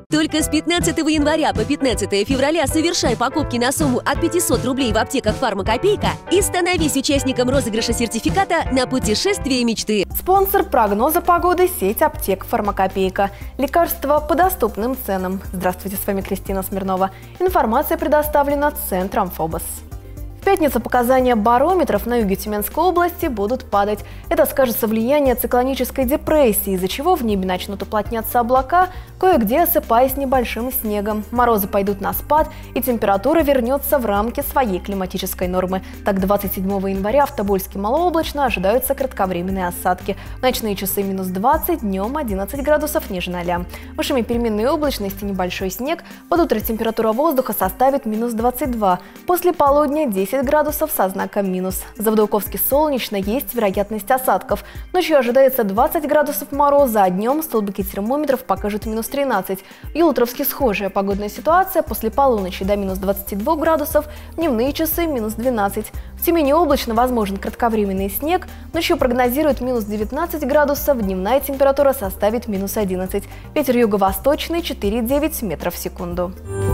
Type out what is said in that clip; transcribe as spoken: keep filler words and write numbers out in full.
Только с пятнадцатого января по пятнадцатое февраля совершай покупки на сумму от пятисот рублей в аптеках «Фармакопейка» и становись участником розыгрыша сертификата на путешествие мечты. Спонсор прогноза погоды – сеть аптек «Фармакопейка». Лекарства по доступным ценам. Здравствуйте, с вами Кристина Смирнова. Информация предоставлена Центром Фобос. В пятницу показания барометров на юге Тюменской области будут падать. Это скажется влияние циклонической депрессии, из-за чего в небе начнут уплотняться облака, кое-где осыпаясь небольшим снегом. Морозы пойдут на спад, и температура вернется в рамки своей климатической нормы. Так, двадцать седьмого января в Тобольске малооблачно ожидаются кратковременные осадки. В ночные часы минус двадцать, днем одиннадцать градусов ниже ноля. Высшими переменной облачности небольшой снег. Под утро температура воздуха составит минус двадцать два. После полудня десять градусов со знаком минус. В Заводоуковске солнечно, есть вероятность осадков. Ночью ожидается двадцать градусов мороза, а днем столбики термометров покажут минус тринадцать. В Елутровске схожая погодная ситуация, после полуночи до минус двадцати двух градусов, дневные часы минус двенадцать. В Тюмени облачно, возможен кратковременный снег, ночью прогнозируют минус девятнадцать градусов, дневная температура составит минус одиннадцать. Ветер юго-восточный четыре-девять метров в секунду.